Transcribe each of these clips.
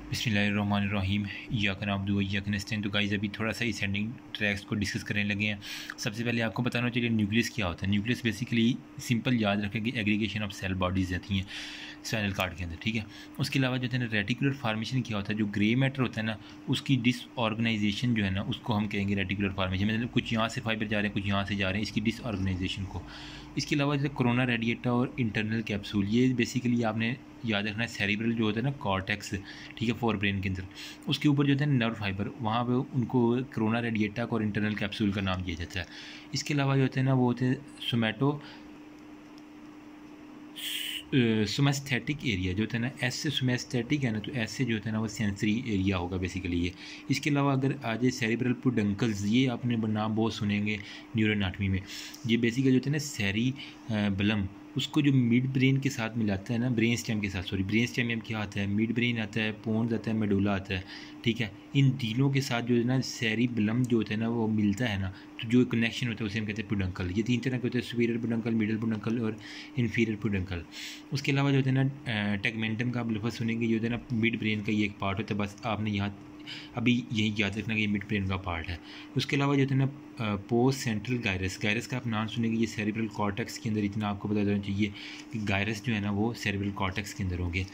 बिस्मिल्लाहिर्रहमानिर्रहीम इय्याका नअब्दु व इय्याका नस्तईन। तो गाइस अभी थोड़ा सा असेंडिंग ट्रैक्स को डिस्कस करने लगे हैं। सबसे पहले आपको बताना चाहिए न्यूक्लियस क्या होता है। न्यूक्लियस बेसिकली सिंपल याद रखें कि एग्रीगेशन ऑफ सेल बॉडीज़ रहती हैं स्पाइनल कार्ड के अंदर, ठीक है। उसके अलावा जो है ना रेटिकुलर फार्मेशन क्या होता है, जो ग्रे मैटर होता है ना उसकी डिसऑर्गेनाइजेशन जो है ना उसको हम कहेंगे रेटिकुलर फार्मेशन। मतलब कुछ यहाँ से फाइबर जा रहे हैं, कुछ यहाँ से जा रहे हैं, इसकी डिसऑर्गेनाइजेशन को। इसके अलावा जैसे कोरोना रेडिएटा और इंटरनल कैप्सूल, ये बेसिकली आपने याद रखना है। सेरिब्रल जो होता है ना कॉर्टेक्स, ठीक है, फोर ब्रेन के अंदर, उसके ऊपर जो होता है नर्व फाइबर, वहाँ पे उनको कोरोना रेडिएटा और इंटरनल कैप्सूल का नाम दिया जाता है। इसके अलावा जो होते हैं ना वो होते हैं सोमेस्थेटिक एरिया जो होता है ना, एस से सोमेस्थेटिक है ना, तो एस से जो होता है ना वो सेंसरी एरिया होगा बेसिकली ये। इसके अलावा अगर आ जाए सेरिब्रल पुडंकल्स, ये आपने नाम बहुत सुनेंगे न्यूरोएनाटमी में। ये बेसिकली जो होता है ना सेरी बलम, उसको जो मिड ब्रेन के साथ मिलाता है ना, ब्रेन स्टेम के साथ, सॉरी ब्रेन स्टेम में क्या आता है, मिड ब्रेन आता है, पोन्स आता है, मेडुला आता है, ठीक है। इन तीनों के साथ जो है ना सेरिबलम जो होता है ना वो मिलता है ना, तो जो कनेक्शन होता है उसे हम कहते हैं पुडंकल। ये तीन तरह के होते हैं, सुपीरियर पुडंकल, मिडल पुडंकल और इन्फीरियर पुडंकल। उसके अलावा जो होता है ना टेगमेंटम का आप लफ्ज़ सुनेंगे, ये होता है ना मिड ब्रेन का ये एक पार्ट होता है। बस आपने यहाँ अभी यही याद रखना कि ये मिड ब्रेन का पार्ट है। उसके अलावा जो होता है ना पोस्ट सेंट्रल गायरस, गायरस का आप नाम सुनेंगे, ये सेरिब्रल कॉर्टेक्स के अंदर, इतना आपको पता होना चाहिए कि गायरस जो है ना वो सेरिब्रल कॉर्टेक्स के अंदर होंगे।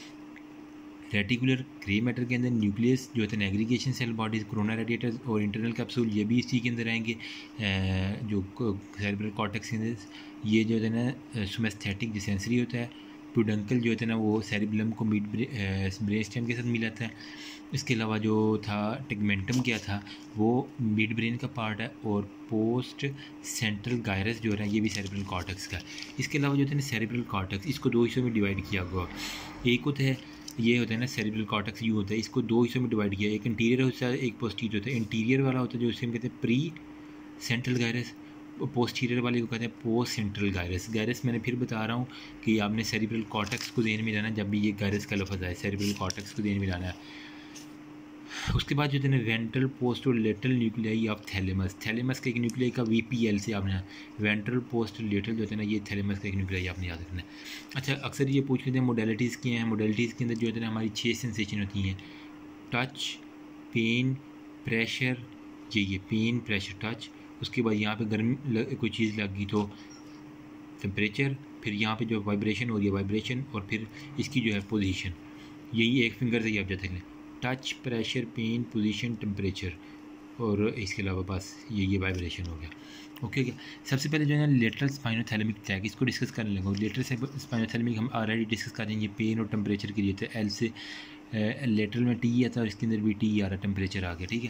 रेटिकुलर ग्रे मैटर के अंदर न्यूक्लियस जो होता है aggregation cell bodies, corona radiators और इंटरनल कैप्सूल, ये भी इसी के अंदर आएंगे। जो सेरिब्रल कॉर्टेक्स के अंदर ये जो है ना सोमेस्थेटिक जो सेंसरी होता है, पुडंकल जो होता है ना वो सेरिबलम को मिड ब्रेन स्टेम के साथ मिलाता है। इसके अलावा जो था टेगमेंटम क्या था, वो मिड ब्रेन का पार्ट है। और पोस्ट सेंट्रल गायरस जो है ये भी सेरिब्रल कॉर्टेक्स का है। इसके अलावा जो होता है ना सेरिब्रल कॉर्टेक्स, इसको दो हिस्सों में डिवाइड किया हुआ। एक होता है ये होता है ना सेरिब्रल कॉर्टेक्स, यू होता है, इसको दो हिस्सों में डिवाइड किया, एक इंटीरियर होता है, एक पोस्टीरियर होता है। इंटीरियर वाला होता है जो इसे हम कहते हैं प्री सेंट्रल गायरस, पोस्टीरियर वाले को कहते हैं पोस्ट सेंट्रल गायरस। गायरस मैंने फिर बता रहा हूँ कि आपने सेरिब्रल कॉर्टेक्स को ध्यान में लाना जब भी ये गायरस का लफ्ज़ आए, सेरिब्रल कॉर्टेक्स को ध्यान में लाना है। उसके बाद जो है ना वेंट्रल पोस्ट और lateral nuclei of thalamus, thalamus का एक न्यूक्लियाई का VPL से आपने वेंट्रल पोस्ट लेटरल जो है ना ये थैलेमस का एक न्यूक्लियाई आपने याद रखना है। अच्छा, अक्सर ये पूछ लेते हैं मोडेलिटीज़ क्या हैं। मोडेलिटीज़ के अंदर जो है ना हमारी 6 सेंसेशन होती हैं, टच, पेन, प्रेशर, ये पेन, प्रेशर, टच। उसके बाद यहाँ पे गर्म कोई चीज़ लगी तो टेम्परेचर, फिर यहाँ पे जो वाइब्रेशन हो रही है वाइब्रेशन, और फिर इसकी जो है पोजीशन। यही एक फिंगर से ही आप देख लें, touch, pressure, pain, position, temperature, और इसके अलावा बस ये वाइब्रेशन हो गया। ओके क्या, सबसे पहले जो है ना लेटरल स्पाइनोथैलेमिक ट्रैक, इसको डिस्कस करने लगा। लेटरल स्पाइनोथैलेमिक हम ऑलरेडी डिस्कस कर देंगे, पेन और टेम्परेचर के लिए। तो एल से लेटरल में टी आता है और इसके अंदर भी टी आ रहा है, टेम्परेचर आ गया, ठीक है।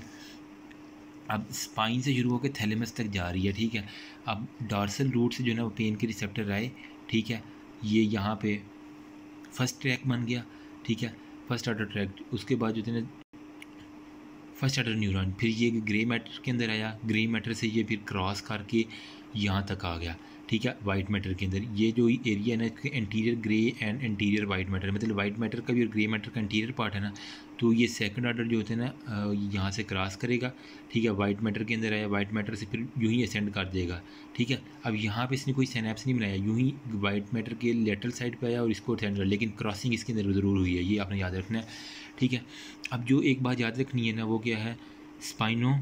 अब स्पाइन से शुरू होकर थैलेमस तक जा रही है, ठीक है। अब डॉर्सल रूट से जो है ना वो पेन के रिसेप्टर आए, ठीक है। ये यहाँ पे फर्स्ट ट्रैक बन गया, ठीक है, फर्स्ट ऑर्डर ट्रैक। उसके बाद जो है ना फर्स्ट ऑर्डर न्यूरॉन, फिर ये ग्रे मैटर के अंदर आया, ग्रे मैटर से ये फिर क्रॉस करके यहाँ तक आ गया, ठीक है, वाइट मैटर के अंदर। ये जो एरिया है ना इसके anterior grey and anterior white matter, मतलब वाइट मैटर का भी और ग्रे मैटर का एंटीरियर पार्ट है ना, तो ये सेकंड ऑर्डर जो होते हैं ना यहाँ से क्रॉस करेगा, ठीक है, वाइट मैटर के अंदर आया, वाइट मैटर से फिर यूँ ही असेंड कर देगा, ठीक है। अब यहाँ पे इसने कोई सिनेप्स नहीं बनाया, यूँ ही वाइट मैटर के लेटरल साइड पे आया और इसको असेंड कर, लेकिन क्रॉसिंग इसके अंदर ज़रूर हुई है, ये आपने याद रखना है, ठीक है। अब जो एक बात याद रखनी है ना वो क्या है, स्पाइनो,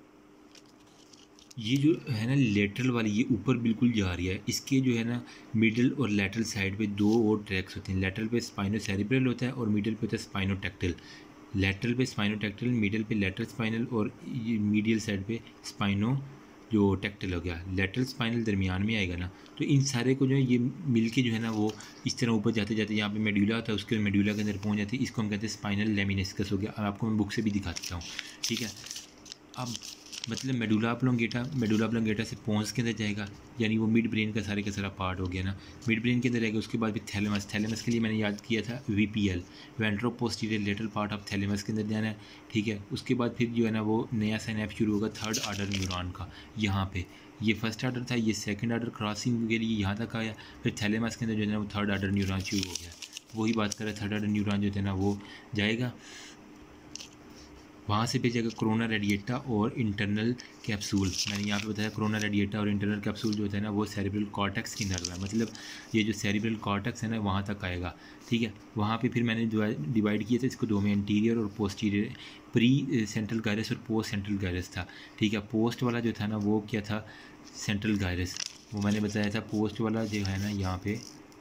ये जो है ना लेटरल वाली ये ऊपर बिल्कुल जा रही है, इसके जो है ना मिडल और लेटरल साइड पे दो और ट्रैक्स होते हैं। लेटरल पे स्पाइनो सेरिब्रल होता है और मिडल पे होता है स्पाइनोटेक्टल। लेटरल पे स्पाइनोटेक्टल, मिडल पे लेटरल स्पाइनल, और मीडियल साइड पे स्पाइनो जो टेक्टल हो गया। लेटरल स्पाइनल दरमियान में आएगा ना, तो इन सारे को जो है ये मिल के जो है ना वो इस तरह ऊपर जाते जाते यहाँ पे मेड्यूला होता है, उसके मेड्यूला के अंदर पहुँच जाती है। इसको हम कहते हैं स्पाइनल लेमिनिस्कस हो गया। अब आपको मैं बुक से भी दिखा देता हूँ, ठीक है। अब मतलब मेडुला ऑब्लोंगेटा से पोन्स के अंदर जाएगा, यानी वो मिड ब्रेन का सारा पार्ट हो गया ना, मिड ब्रेन के अंदर रहेगा। उसके बाद फिर थैलेमस, थैलेमस के लिए मैंने याद किया था VPL, ventro posterior lateral part of thalamus के अंदर जाना है, ठीक है। उसके बाद फिर जो है ना वो नया साइनैप्स शुरू होगा थर्ड ऑर्डर न्यूरॉन का। यहाँ पे ये फर्स्ट ऑर्डर था, ये सेकंड ऑर्डर क्रॉसिंग के लिए यहाँ तक आया, फिर थैलेमस के अंदर जो है ना वो थर्ड ऑर्डर न्यूरॉन शुरू हो गया। वही बात कर रहा है, थर्ड ऑर्डर न्यूरॉन जो है ना वो जाएगा वहाँ से भेजेगा कोरोना रेडिएटा और इंटरनल कैप्सूल। मैंने यहाँ पे बताया कोरोना रेडिएटा और इंटरनल कैप्सूल जो होता है ना वो सेरिब्रल कॉर्टेक्स की नर्व है, मतलब ये जो सेरिब्रल कॉर्टेक्स है ना वहाँ तक आएगा, ठीक है। वहाँ पे फिर मैंने डिवाइड किया था इसको दो में, एंटीरियर और पोस्टीरियर, प्री सेंट्रल गायरस और पोस्ट सेंट्रल गायरस था, ठीक है। पोस्ट वाला जो था ना वो क्या था, सेंट्रल गायरस, वो मैंने बताया था। पोस्ट वाला जो है ना यहाँ पे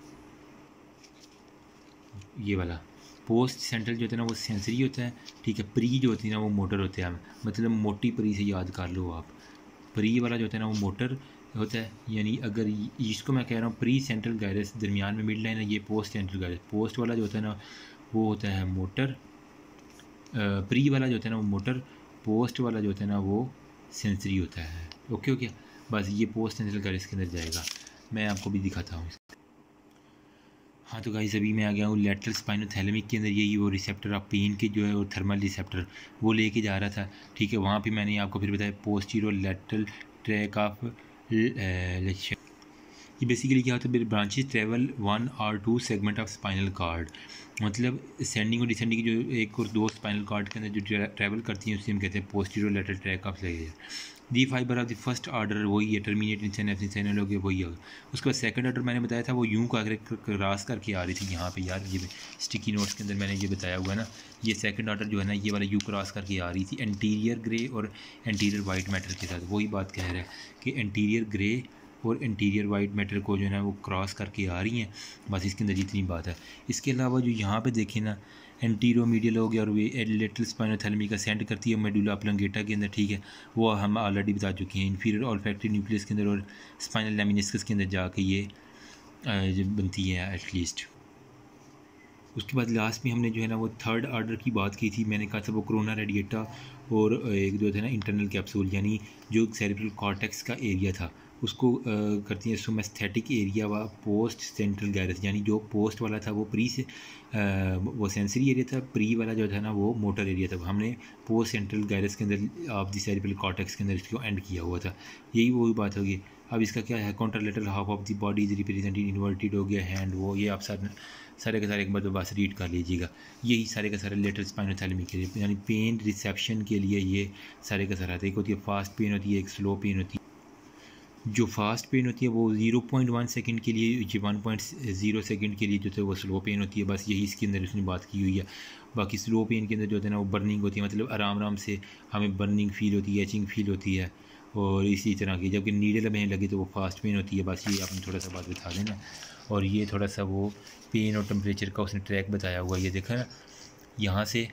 ये वाला पोस्ट सेंट्रल जो होता है ना वो सेंसरी होता है, ठीक है। प्री जो होती है ना वो मोटर होते हैं, मतलब मोटी प्री से याद कर लो आप। प्री वाला जो होता है ना वो मोटर होता है, यानी अगर इसको मैं कह रहा हूँ प्री सेंट्रल गायरस, दरमियान में मिड लाइन है, ये पोस्ट सेंट्रल गायरस। पोस्ट वाला जो होता है ना वो होता है मोटर, प्री वाला जो होता है ना वो मोटर, पोस्ट वाला जो होता है ना वो सेंसरी होता है। ओके ओके, बस ये पोस्ट सेंट्रल गायरस के अंदर जाएगा, मैं आपको भी दिखाता हूँ। हाँ तो गाइस अभी मैं आ गया हूँ लैटरल स्पाइनोथैलेमिक के अंदर, यही वो रिसेप्टर ऑफ पेन के जो है वो थर्मल रिसेप्टर वो लेके जा रहा था, ठीक है। वहाँ पे मैंने आपको फिर बताया पोस्टीरियर लैटरल ट्रैक ऑफ, ये बेसिकली क्या होता है, ब्रांचेस ट्रेवल 1 और 2 सेगमेंट ऑफ स्पाइनल कार्ड, मतलब सेंडिंग और डिसेंडिंग की जो एक और दो स्पाइनल कार्ड के अंदर जो ट्रैवल करती हैं उसे हम कहते हैं posterior lateral tract of layer. The fibre of the first order वही है, टर्मिनेट इन चैनल हो गया वही होगा। उसके बाद सेकंड ऑर्डर मैंने बताया था वो यूं का क्रॉस करके आ रही थी यहाँ पे, यार ये स्टिकी नोट्स के अंदर मैंने ये बताया हुआ है ना, ये सेकंड ऑर्डर जो है ना ये वाला यू क्रॉस करके आ रही थी एंटीरियर ग्रे और एंटीरियर वाइट मैटर के साथ। वही बात कह रहा है कि एंटीरियर ग्रे और इंटीरियर वाइट मैटर को जो है ना वो क्रॉस करके आ रही हैं, बस इसके अंदर इतनी बात है। इसके अलावा जो यहाँ पे देखें ना एंटीरोमीडियल हो गया और वे लेटरल स्पाइनोथैलेमिक का सेंड करती है मेडुला ऑब्लोंगेटा के अंदर, ठीक है। वो हम ऑलरेडी बता चुके हैं। इन्फीरियर ऑल्फैक्टरी न्यूक्लियस के अंदर और स्पाइनल लेमिनिस्कस के अंदर जाके ये बनती है एटलीस्ट। उसके बाद लास्ट में हमने जो है ना वो थर्ड ऑर्डर की बात की थी, मैंने कहा था वो कोरोना रेडिएटा और एक जो था ना इंटरनल कैप्सूल, यानी जो सेरिब्रल कॉर्टेक्स का एरिया था उसको करती है सोमेस्थेटिक एरिया व पोस्ट सेंट्रल गायरस, यानी जो पोस्ट वाला था वो प्री से वो सेंसरी एरिया था, प्री वाला जो था ना वो मोटर एरिया था। हमने पोस्ट सेंट्रल गायरस के अंदर ऑफ द सेरिब्रल कॉर्टेक्स के अंदर इसको एंड किया हुआ था, यही वही बात होगी। अब इसका क्या है, contralateral half of the body is represented inverted हो गया हैंड, वो ये आप सारे के सारे एक बार तो बस रीड कर लीजिएगा। यही सारे के सारे लेटरल स्पाइनोथैलेमिक के लिए, यानी पेन रिसेप्शन के लिए ये सारे के सारे आते हैं। एक होती है फास्ट पेन होती है, एक स्लो पेन होती है। जो फास्ट पेन होती है वो 0.1 सेकंड के लिए, 1.0 सेकंड के लिए जो है वो स्लो पेन होती है, बस यही इसके अंदर उसने बात की हुई है। बाकी स्लो पेन के अंदर जो होता है ना वो बर्निंग होती है, मतलब आराम आराम से हमें बर्निंग फील होती है, एचिंग फील होती है और इसी तरह की। जबकि नीडल हमें लगे तो वो फास्ट पेन होती है, बस ये आपने थोड़ा सा बात बता देना। और ये थोड़ा सा वो पेन और टेम्परेचर का उसने ट्रैक बताया हुआ, ये देखा ना यहाँ से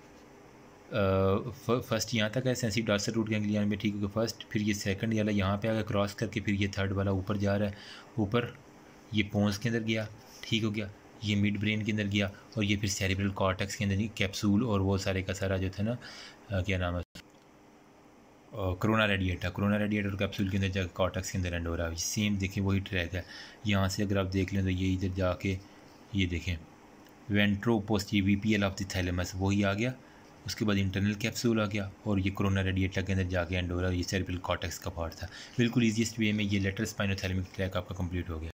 फर्स्ट यहाँ तक है सेंसिटिव डॉर्सल रूट गैंग्लियन में, ठीक है फर्स्ट, फिर ये सेकंड वाला यहाँ पे आगे क्रॉस करके फिर ये थर्ड वाला ऊपर जा रहा है, ऊपर ये पोन्स के अंदर गया, ठीक हो गया, ये मिड ब्रेन के अंदर गया और ये फिर सेरिब्रल कॉर्टेक्स के अंदर कैप्सूल और वो सारे का सारा जो था ना क्या नाम है कोरोना रेडिएटर और कैप्सूल के अंदर जाकर कॉर्टेक्स के अंदर एंड हो रहा है। सेम देखें वही ट्रैक है, यहाँ से अगर आप देख लें तो ये इधर जाके ये देखें ventro posterior VPL of the thalamus वही आ गया, उसके बाद इंटरनल कैप्सूल आ गया और ये कोरोना रेडिएटर के अंदर जाके एंड हो रहा है। ये सेरिब्रल कॉर्टेक्स का पार्ट था। बिल्कुल ईजीएस्ट वे में ये लेटरल स्पाइनोथैलेमिक ट्रैक आपका कंप्लीट हो गया।